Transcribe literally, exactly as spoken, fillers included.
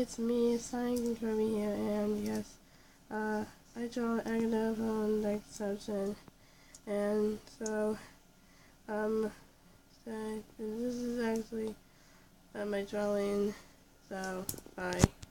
it's me, Sign Kirby here, and yes, uh, I draw Agtha from the exception, and so, um, so this is actually uh, my drawing, so, bye.